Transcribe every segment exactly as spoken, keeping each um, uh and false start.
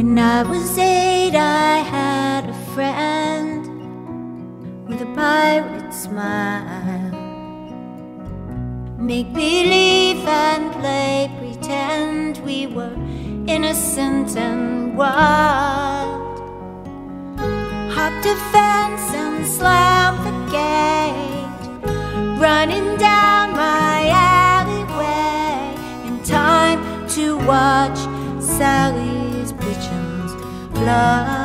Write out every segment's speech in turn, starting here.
When I was eight, I had a friend with a pirate smile. Make believe and play pretend we were innocent and wild. Hop the fence and slam the gate, running down my alleyway in time to watch Sally's pigeons fly.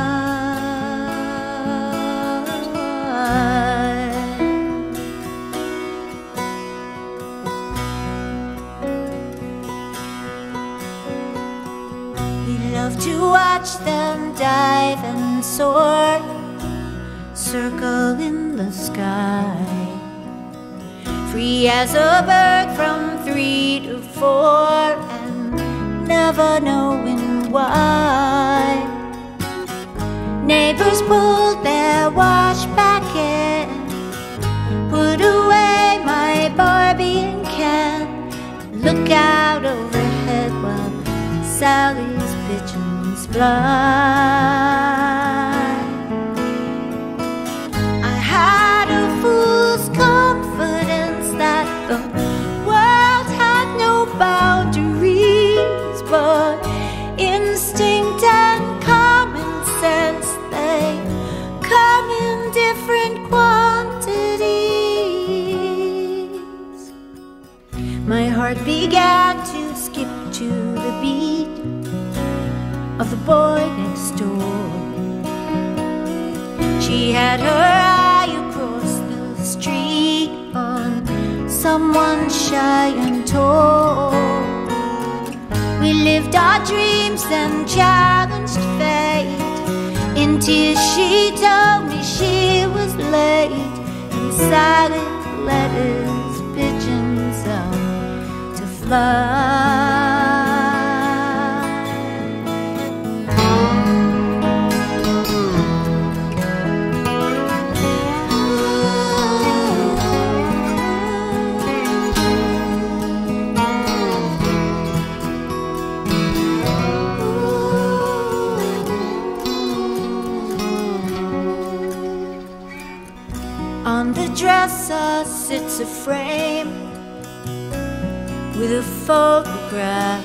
We love to watch them dive and soar, circle in the sky, free as a bird from three to four, and never knowing why. Neighbors pulled their wash back in, put away my Barbie and Ken, look out overhead while Sally's pigeons fly. I had a fool's confidence that the world had no boundaries, but instinct and common sense, they come in different quantities. My heart began to skip to the beat of the boy next door. She had her eye across the street on someone shy and tall. We lived our dreams and challenged fate. In tears she told me she was late, and Sally let his pigeons out to fly. On the dresser sits a frame with a photograph.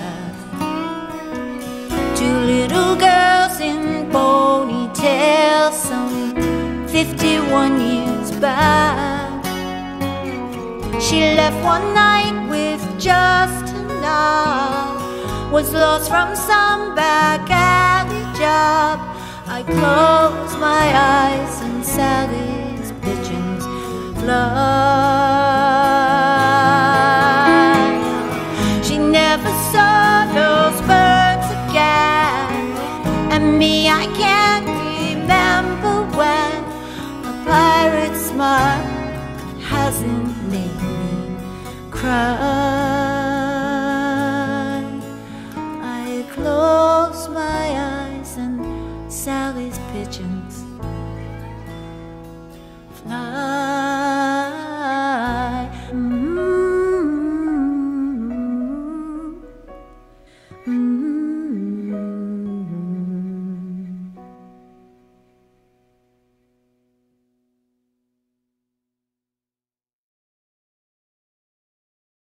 Two little girls in ponytails, some fifty-one years back. She left one night with just enough, was lost from some back alley job. I closed my eyes and Sally's pigeons fly. She never saw those birds again, and me, I can't remember when. A pirate's smile hasn't made me cry.